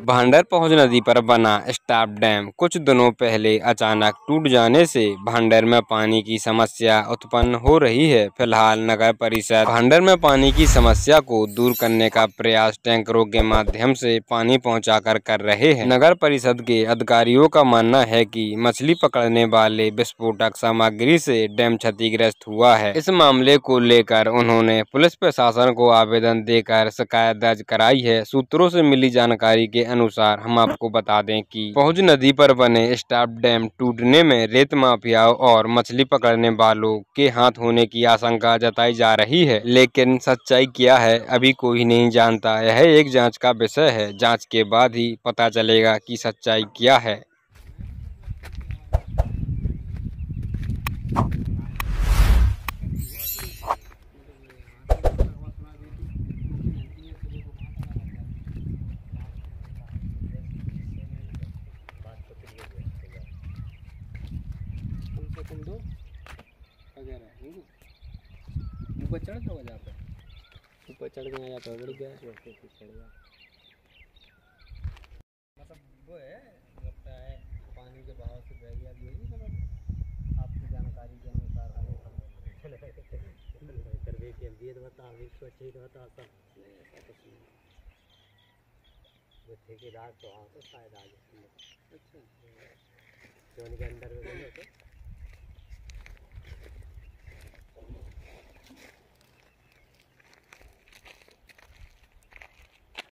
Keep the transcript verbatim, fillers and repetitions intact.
भांडर पहुंच नदी पर बना स्टॉप डैम कुछ दिनों पहले अचानक टूट जाने से भांडर में पानी की समस्या उत्पन्न हो रही है। फिलहाल नगर परिषद भांडर में पानी की समस्या को दूर करने का प्रयास टैंकरों के माध्यम से पानी पहुंचाकर कर रहे हैं। नगर परिषद के अधिकारियों का मानना है कि मछली पकड़ने वाले विस्फोटक सामग्री से डैम क्षतिग्रस्त हुआ है। इस मामले को लेकर उन्होंने पुलिस प्रशासन को आवेदन देकर शिकायत दर्ज कराई है। सूत्रों से मिली जानकारी के अनुसार हम आपको बता दें कि पहुंच नदी पर बने स्टॉप डैम टूटने में रेत माफियाओं और मछली पकड़ने वालों के हाथ होने की आशंका जताई जा रही है, लेकिन सच्चाई क्या है अभी कोई नहीं जानता। यह एक जांच का विषय है। जांच के बाद ही पता चलेगा कि सच्चाई क्या है। ऊपर चढ़ के जाता है, ऊपर चढ़ के जाता है, बढ़ गया मतलब वो है, लगता है पानी के बहाव से बह गया। ये मतलब आपकी जानकारी के अनुसार हमें करवे के लिए बता सोचे बता सब वो ठेकेदार तो हाँ तो शायद आ जाए। अच्छा, तो उनके अंदर में